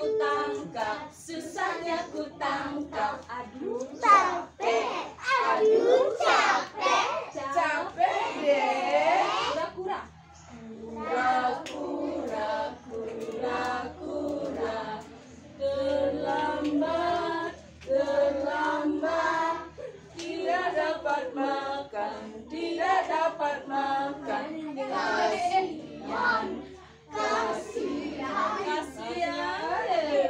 ku tangkap, susahnya ku tangkap. Aduh capek, aduh capek, capek deh. Kura-kura. Kura-kura, kura-kura, terlambat, terlambat, tidak dapat makan, tidak dapat makan. Kasihan, kasihan, kasihan.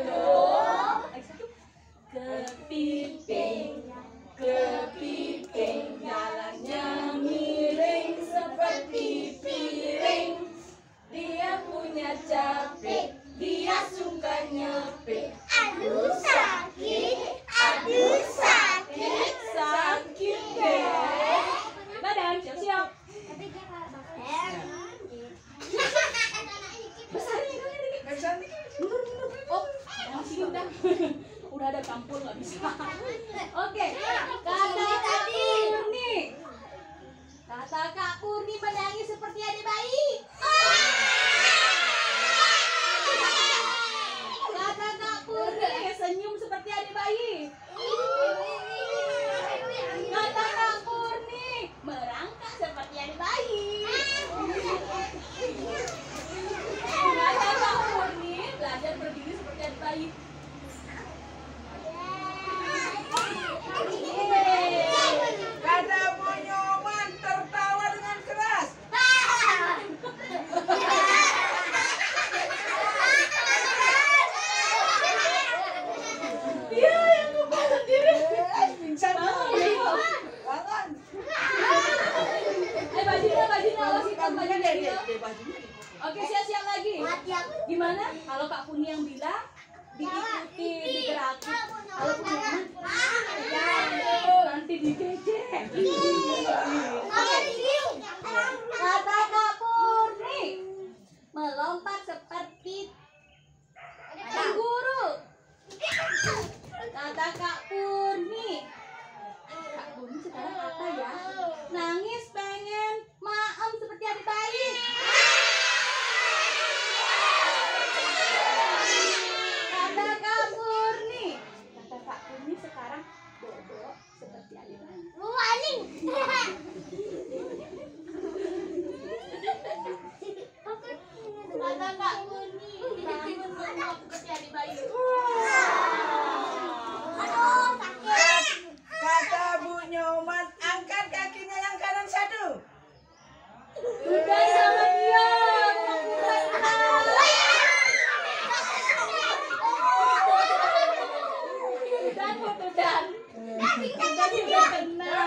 Kepiting, kepiting, jalannya miring seperti piring. Dia punya capek, dia suka nyepik. Aduh sakit, aduh sakit, sakit deh. Badan siap-siap. Oh, masih udah. Udah ada campur nggak bisa. Oke, kata Kak Purni. Kata Kak Purni menangis seperti adik bayi. Kata Kak Purni senyum seperti adik bayi. Kata Kak Purni merangkak seperti adik bayi. Kata Kak Purni belajar berdiri seperti adik bayi. Kata Bu Nyoman tertawa dengan keras. Dia yang lupa sendiri. Pingsan. Bangun. Bajunya awas hitam bajunya dia. Bajunya. Oke, siap-siap lagi. Gimana? Kalau Kak Puni yang bilang diikuti, digerakin. Kalau Puni nanti dijejek. Kata Kak Purni melompat seperti kanguru. Kata Kak Purni. Kak Purni sekarang apa ya? Nangis pengen maem seperti adik bayi. Kata Kak Purni. Kata Kak Purni sekarang bobo seperti adik bayi. Kata Kak Purni bangun bengong seperti adik bayi. Aduh sakit. Kata Bu Nyoman angkat kakinya yang kanan satu. Udah sama dia. Dan juga kena.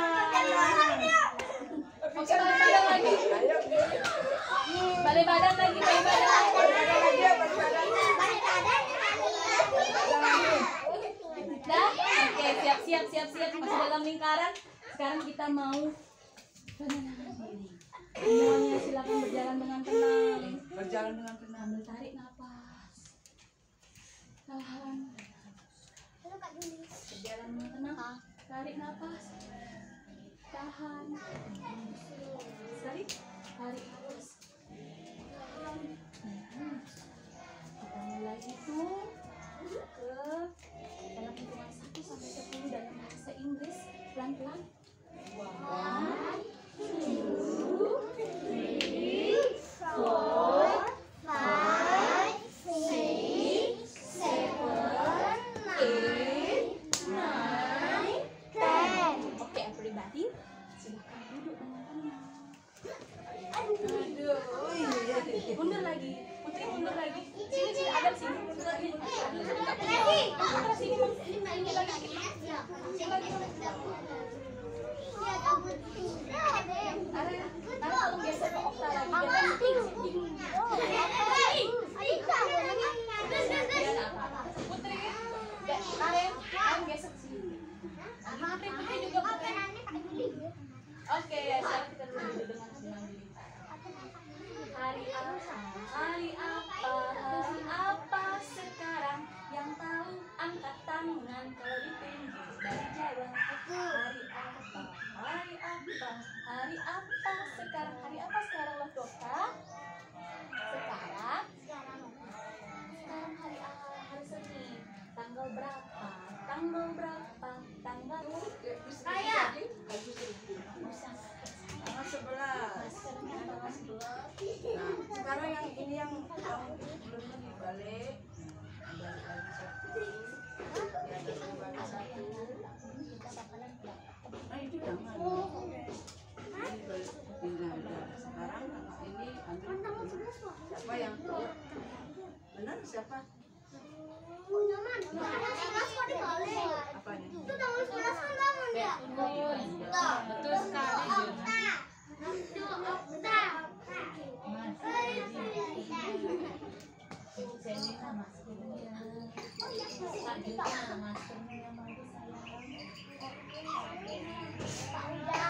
Oke, balik badan lagi. Balik badan lagi, balik badan lagi. Dah? Oke, siap. Masih dalam lingkaran. Sekarang kita mau penenangan diri. Semuanya silakan berjalan dengan tenang. Berjalan dengan tenang. Ambil tarik nafas. Tahan. Berjalan dengan tenang. Tarik nafas. Tahan. Tarik. Tarik nafas. Tahan. Kita mulai hitung ke dalam hitungan 1 sampai 10 dalam bahasa Inggris pelan-pelan. 1, 2, 3, 4, 5, 6, 7, 8, 9, 10. Oke, everybody, silakan duduk dengan tenang. Mundur lagi. Putri mundur lagi. Sini Adam sini. Mundur lagi. Mundur sini. Tolong geser ke Okta lagi. Putri, Karen geser ke sini. Putri juga Putri. Oke, sekarang kita duduk dengan senang diri. Hari apa sekarang yang tahu angkat tangan kalau ditunjuk dari jawab. Hari apa sekarang loh Doka? Sekarang hari Tanggal berapa? Tanggal berapa? Tanggal Ayah. Bisa. Tanggal 11. Maskernya tanggal 11. Nah, sekarang yang ini yang belum dibalik. Balik lagi satu. Ya, balik satu. Nah, itu jangan. Ini balik tinggal ada. Sekarang ini ambil dulu. Siapa yang benar siapa? Apanya? Betul sekali. Selina maskernya. Kak juga maskernya yang mandi sayang.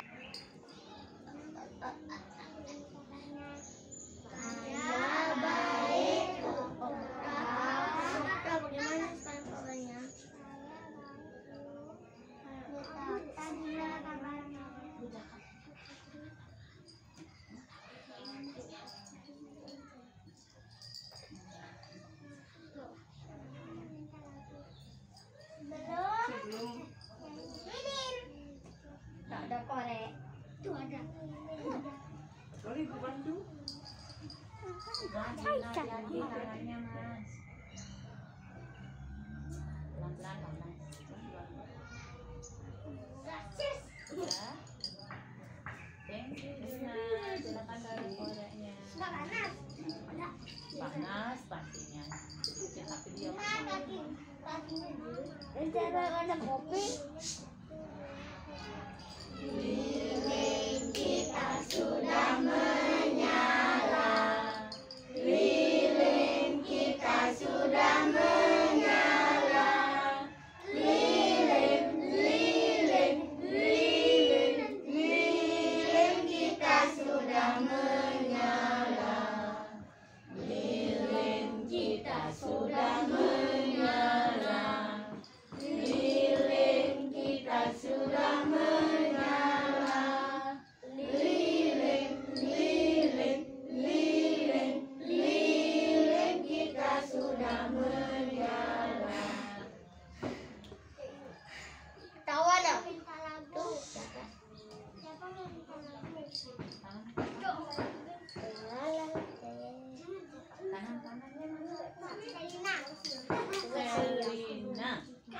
Sebelum Tak ada korek. Itu ada. sorry dibantu. Hati-hati tangannya mas. Pelan-pelan mas. Ya. Thank you Dina. Silakan taruh koreknya. Nggak panas. Ada. Panas pastinya. Ya, tapi dia Kakinya dulu. Rencana ada kopi. Lilin kita sudah menyala. Lilin kita sudah menyala. Lilin, lilin, lilin, lilin kita sudah menyala. Lilin kita sudah menyala. Lilin kita sudah menyala. Lilin, lilin, lilin, lilin kita sudah menyala. Tawa dong. Tuh. Siapa mau minta tangan-tangannya mana? Selina. Selina.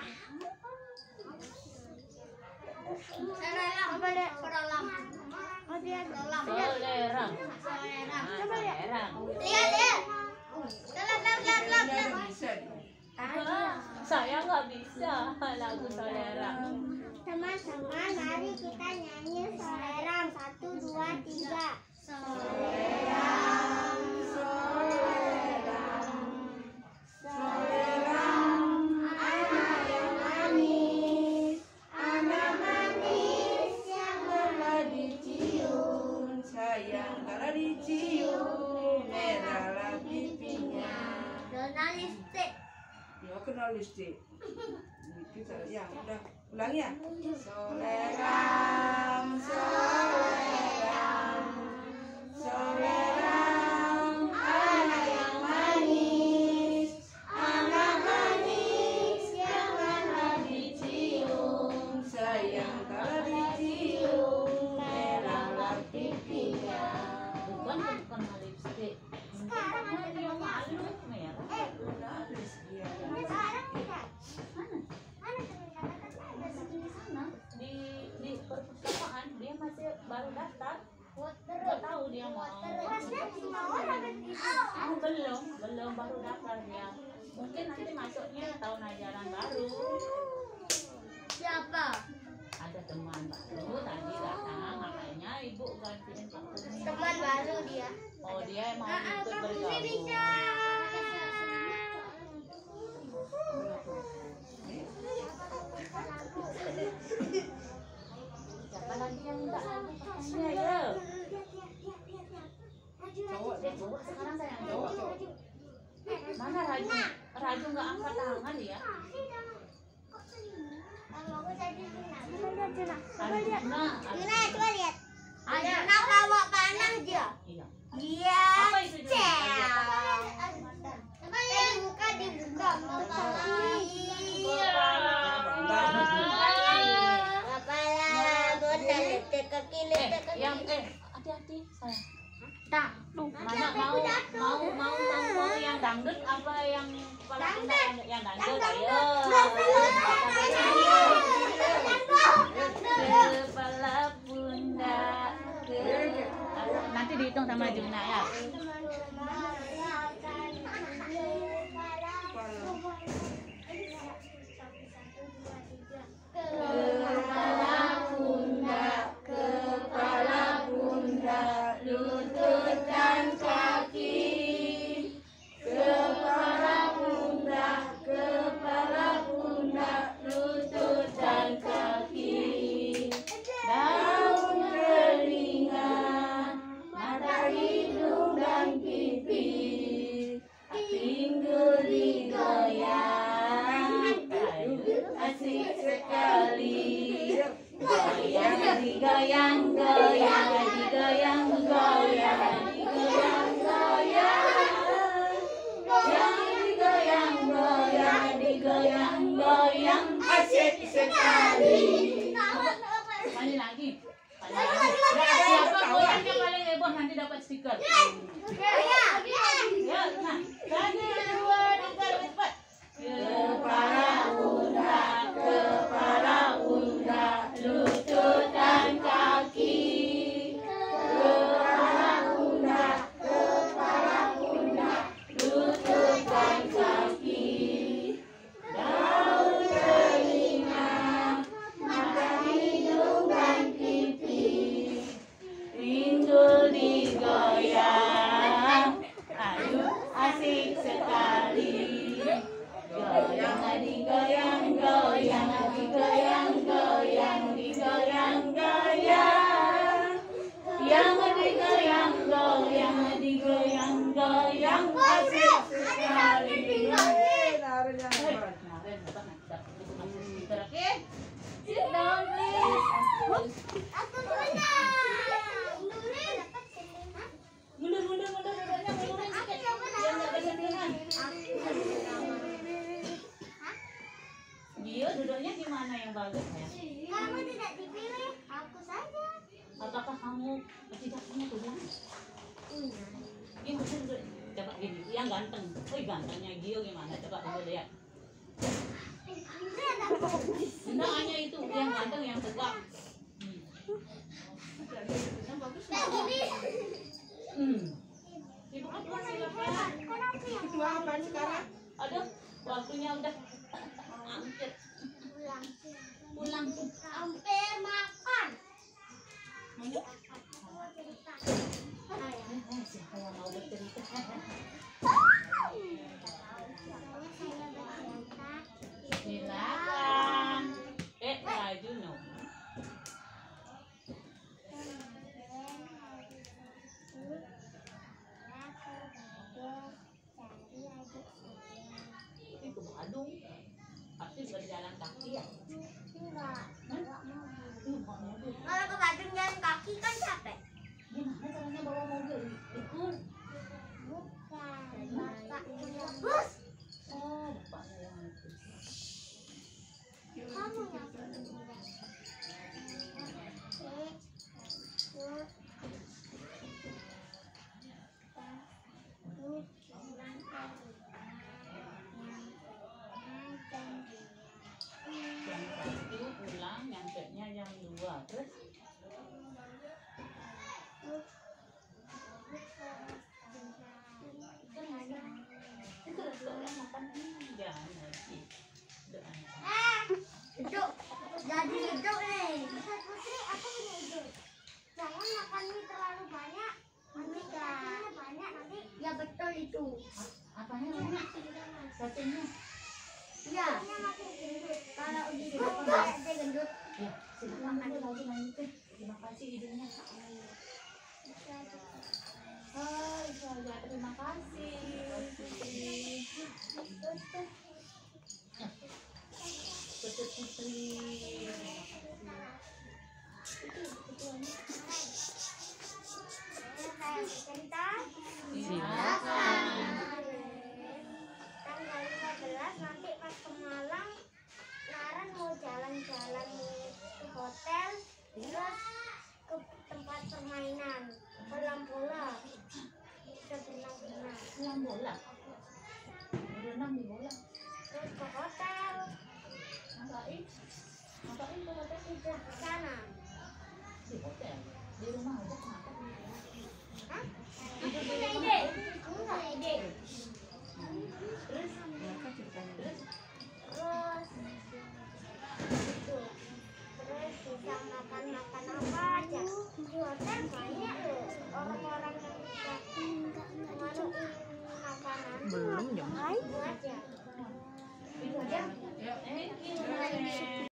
Solerang. Coba lihat solerang. Oh dia solerang. Solerang. Solerang. Ah, Coba lihat. solerang. Lihat lihat. Lihat. Dia bisa dia. Ah, saya nggak bisa lagu solerang. Teman-teman, mari kita nyanyi solerang. 1, 2, 3. Solerang, solerang, solerang, anak yang manis, anak manis yang merah dicium. Sayang kalau dicium merahlah pipinya. Jurnalistik. Ya kenal listrik. Itu yang udah ulang ya. Solerang, solerang, solerang, anak yang manis, anak manis yang merah dicium. Sayang kalau dicium merahlah pipinya. Bukan lipstick. Sekarang ada Dia namanya. malu merah. Jurnalis dia. Ini sekarang tidak. Mana? Mana teman kata-kata ada segini Sana di perpustakaan dia masih baru daftar. water. Nggak tahu dia mau. Kelasnya semua orang ada di Oh, belum baru daftar dia. Mungkin nanti masuknya tahun ajaran baru. siapa? Ada teman baru tadi datang, makanya ibu gantiin Pak Kurni. Teman baru dia. Oh dia mau ikut bergabung. Siapa lagi yang minta lagu pasannya ya? Cowok Dia coba sekarang sayang. Cowok. Mana Raju? Raju nggak angkat tangan dia. Arjuna. Coba lihat. Arjuna bawa panah dia. Iya. Iya. Apa itu dia? Coba lihat. Dibuka. ke kiri, yang hati-hati sayang. tak. Mana mau yang dangdut apa yang kepala bunda yang dangdut? Ayo. Kepala bunda. Nanti dihitung sama Juna ya. Kepala bunda, lutut dan kaki. Kepala bunda, lutut dan kaki. Daun telinga, mata, hidung dan pipi. Pinggul digoyang, asik sekali. Goyang, digoyang, goyang, digoyang, goyang, digoyang, goyang. Digoyang, goyang, digoyang, goyang, asik sekali. Mandi lagi. Siapa goyangnya paling heboh nanti dapat stiker. Ya, nah, 1, 2, 3, cepat. Kepala bunda, lutut dan kaki. Kepala bunda, lutut dan kaki. Daun telinga, mata, hidung dan pipi. Pinggul digoyang, ayo asik sekali. Goyang, digoyang, goyang, digoyang, goyang, digoyang, goyang. Yang digoyang, goyang, digoyang, goyang, asik sekali. Sit down, please. Aku dulu. Mundur duduknya, mundurin sedikit. Biar nggak bersentuhan. Dia duduknya gimana yang bagus ya? Kamu tidak dipilih, aku saja. Apakah kamu tidak punya tujuan? Dia mesti duduk. Coba gini, yang ganteng. Wih, gantengnya Gio gimana? Coba dulu lihat. Enggak, hanya itu yang ganteng, yang tegak. Yang bagus. Ibu kan silapnya. Kedua apa sekarang? Aduh, waktunya udah hampir pulang. Hampir makan. Siapa yang mau bercerita? Silakan. I do know. Itu Badung. Pasti berjalan kaki ya? Enggak. Kalau ke Badung jalan kaki kan capek. gimana caranya bawa mobil? Ikut. Bukan. Bapak punya bus. Oh, bapaknya yang itu. Kamu yang punya. Yang satu pulang, nyampenya jam 2. Terus? Itu restoran makan jangan lagi. Duduk. Jadi duduk nih. Putri, aku punya ide. Jangan makan mie terlalu banyak. Nanti makannya banyak nanti. Ya betul itu. Apanya banyak? Satunya? Iya. Kalau gitu kayak dia gendut. Ya, silakan dulu lagi lanjutin. Terima kasih idenya. Oh, itu aja. Terima kasih. Betul Putri. Saya cerita. Silakan. Tanggal 15 nanti pas ke Malang, Naren mau jalan-jalan ke hotel, terus ke ke tempat permainan, kolam bola, bisa berenang-berenang. Kolam bola. Berenang di bola. Terus ke hotel, Ngapain? Ngapain ke hotel? tidak ke sana. Di hotel. Di rumah aja kenapa? Hah? Aku punya ide. Enggak ide. Terus Apa ceritanya? terus itu terus bisa makan apa aja di hotel banyak loh orang-orang yang bisa mengaruhi makanan Belum, Jom. itu aja Yuk. Thank you.